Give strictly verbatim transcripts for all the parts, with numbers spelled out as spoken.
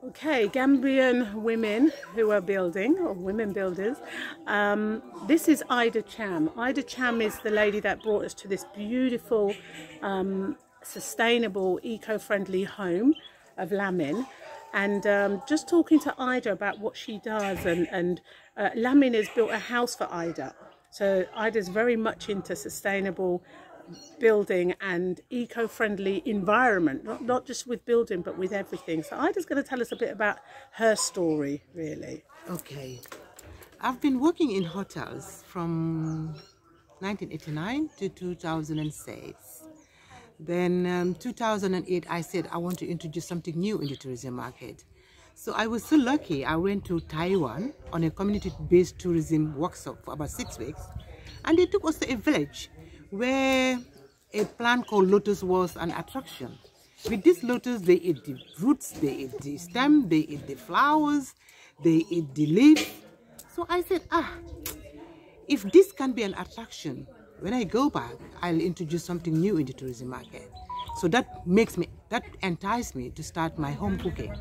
Okay, Gambian women who are building, or women builders. Um, this is Ida Cham. Ida Cham is the lady that brought us to this beautiful, um, sustainable, eco-friendly home of Lamin. And um, just talking to Ida about what she does, and, and uh, Lamin has built a house for Ida. So Ida's very much into sustainable building and eco-friendly environment, not, not just with building but with everything. So Ida's going to tell us a bit about her story, really. Okay, I've been working in hotels from nineteen eighty-nine to two thousand six. Then um, two thousand eight I said I want to introduce something new in the tourism market. So I was so lucky, I went to Taiwan on a community-based tourism workshop for about six weeks, and they took us to a village where a plant called lotus was an attraction. With this lotus, they eat the roots, they eat the stem, they eat the flowers, they eat the leaf. So I said, ah, if this can be an attraction, when I go back, I'll introduce something new in the tourism market. So that makes me, that enticed me to start my home cooking.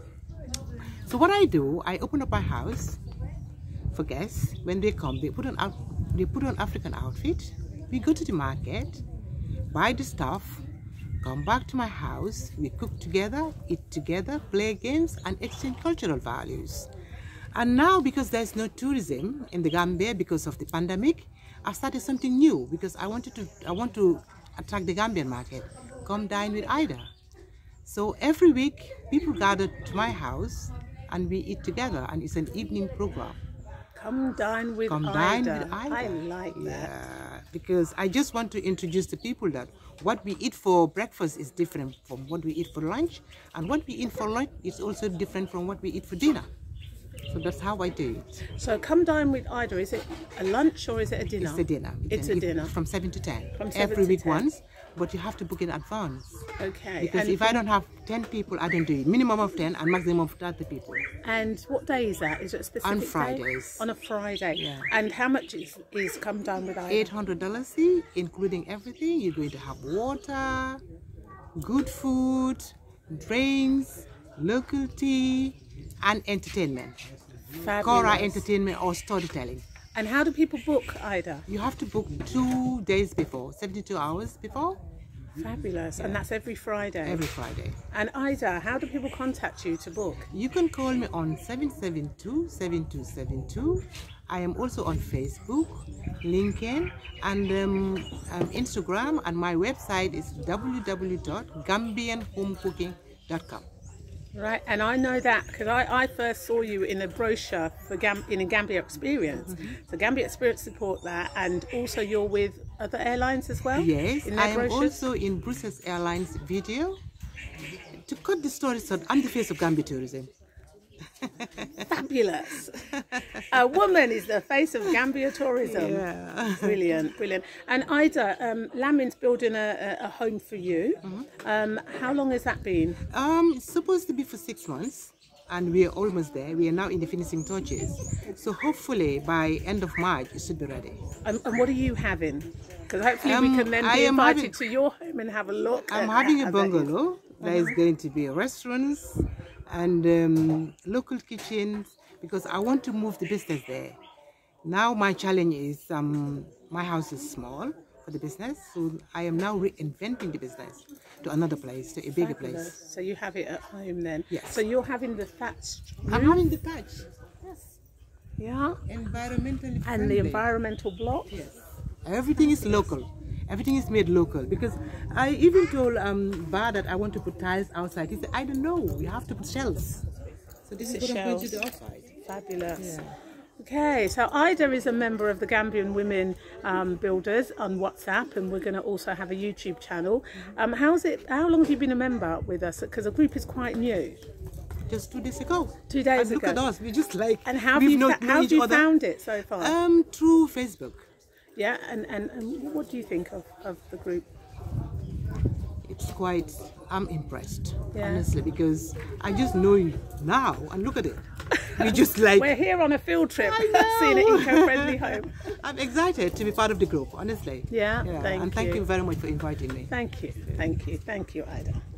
So what I do, I open up my house for guests. When they come, they put on, they put on African outfit. We go to the market, buy the stuff, come back to my house, we cook together, eat together, play games, and exchange cultural values. And now, because there's no tourism in the Gambia because of the pandemic, I started something new because I wanted to, I want to attract the Gambian market. Come dine with Ida. So every week, people gather to my house and we eat together, and it's an evening program. Come dine with Come Ida. dine with Ida. I like that. Yeah, because I just want to introduce the people that what we eat for breakfast is different from what we eat for lunch, and what we eat for lunch is also different from what we eat for dinner. So that's how I do it. So come dine with Ida. Is it a lunch or is it a dinner? It's a dinner. We It's can a eat dinner. From seven to ten. From seven Every to week ten. once, but you have to book in advance. Okay. Because and if I don't have ten people, I don't do it. Minimum of ten and maximum of thirty people. And what day is that? Is it a specific On day? Fridays. On a Friday. Yeah. And how much is, is come dine with Ida? eight hundred dollars, including everything. You're going to have water, good food, drinks, local tea, and entertainment. Fabulous. Kora entertainment or storytelling. And how do people book Ida? You have to book two days before, seventy-two hours before. Fabulous. And that's every Friday? Every Friday. And Ida, how do people contact you to book? You can call me on seven seven two, seven two seven two. I am also on Facebook, LinkedIn, and um, um, Instagram, and my website is w w w dot gambian home cooking dot com. Right, and I know that because I, I first saw you in a brochure for Gam in a Gambia Experience. Mm-hmm. So Gambia Experience support that, and also you're with other airlines as well? Yes, in I am brochures? also in Brussels Airlines video. To cut the story short, I'm the face of Gambia tourism. Fabulous. A woman is the face of Gambia tourism. Yeah. Brilliant, brilliant. And Ida, um, Lamin's building a, a, a home for you. Mm-hmm. um, how long has that been? Um, it's supposed to be for six months, and we are almost there. We are now in the finishing touches. So hopefully by end of March it should be ready. And, and what are you having? Because hopefully um, we can then I be invited having, to your home and have a look. I'm having a bungalow. There is going to be restaurants and um, local kitchens, because I want to move the business there. Now my challenge is um, my house is small for the business, so I am now reinventing the business to another place, to a bigger Fabulous. place. So you have it at home then? Yes. So you're having the thatched roof? I'm having the thatch. Yes. Yeah. Environmentally friendly. And the environmental block? Yes. Everything is local. Everything is made local, because I even told um, Bar that I want to put tiles outside. He said, I don't know, you have to put shells. So this It's is what I'm going to shells. do outside. Fabulous. Yeah. Okay, so Ida is a member of the Gambian Women um, Builders on WhatsApp, and we're going to also have a YouTube channel. Um, how's it? How long have you been a member with us? Because the group is quite new. Just two days ago. Two days and ago. Look at us, we just like. And how have we've you, not how known have each you other. found it so far? Um, through Facebook. Yeah, and, and, and what do you think of, of the group? It's quite, I'm impressed, Yeah. honestly, because I just know you now, and look at it. We just like. We're here on a field trip, I know. seeing an eco-friendly home. I'm excited to be part of the group, honestly. Yeah, yeah. thank And thank you. you very much for inviting me. Thank you, thank you, thank you, Ida.